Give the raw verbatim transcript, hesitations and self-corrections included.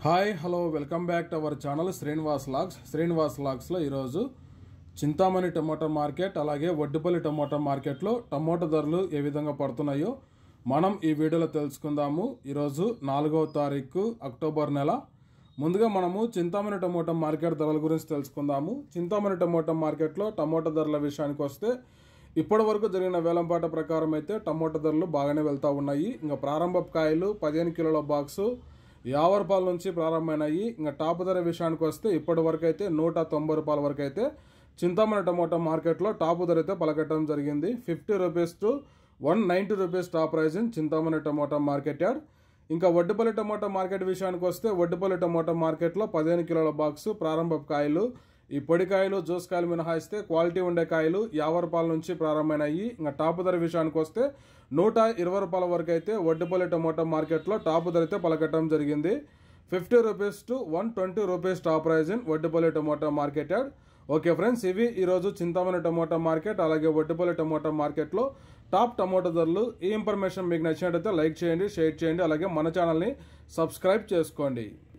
Hi hello welcome back to our channel Srinivas logs Srinivas లాగ్స్లో ఈరోజు Chintamani tomato market అలాగే Vaddipalli tomato మార్కెట్లో టమోటా ధరలు ఏ విధంగా పడుతున్నాయో మనం ఈ వీడియోలో తెలుసుకుందాము. ఈరోజు నాలుగవ తారీఖు అక్టోబర్ నెల. ముందుగా మనము చింతామణి టమోటా మార్కెట్ ధరల గురించి తెలుసుకుందాము. చింతామణి టమోటా మార్కెట్లో టమోటా ధరల విషయానికి వస్తే ఇప్పటి వరకు జరిగిన వేలంపాట ప్రకారం అయితే టమోటా ధరలు బాగానే వెళ్తూ ఉన్నాయి. ఇంకా ప్రారంభ కాయలు పదిహేను కిలోల బాక్సు యాభై రూపాయల నుంచి ప్రారంభమైనాయి. ఇంకా టాప్ ధర విషయానికి వస్తే ఇప్పటి వరకు అయితే నూట తొంభై రూపాయల వరకు అయితే చింతామణి టమోటా మార్కెట్లో టాప్ ధర అయితే పలకట్టడం జరిగింది. Fifty rupees to one ninety rupees top price in Chintamani tomato market yard. ఇంకా వడ్డిపల్లి టమోటా మార్కెట్ విషయానికి వస్తే వడ్డిపల్లి టమోటా మార్కెట్లో పదిహేను కిలోల బాక్సు ప్రారంభ కాయలు ఈ పొడి కాయలు జ్యూస్ కాయలు మినహాయిస్తే క్వాలిటీ ఉండే కాయలు యాభై రూపాయల నుంచి ప్రారంభమైనాయి. ఇంకా టాప్ ధర విషయానికి వస్తే నూట ఇరవై రూపాయల వరకు అయితే వడ్డిపల్లి టమోటా మార్కెట్లో టాప్ ధర అయితే పలకట్టడం జరిగింది. Fifty rupees to one twenty rupees top price in Vaddipalli tomato market yard. Okay friends, ఇవి ఈరోజు చింతామణి టమోటా మార్కెట్ అలాగే వడ్డిపల్లి టమోటా మార్కెట్లో టాప్ టమోటా ధరలు. ఈ ఇన్ఫర్మేషన్ మీకు నచ్చినట్టయితే లైక్ చేయండి, షేర్ చేయండి, అలాగే మన ఛానల్ని సబ్స్క్రైబ్ చేసుకోండి.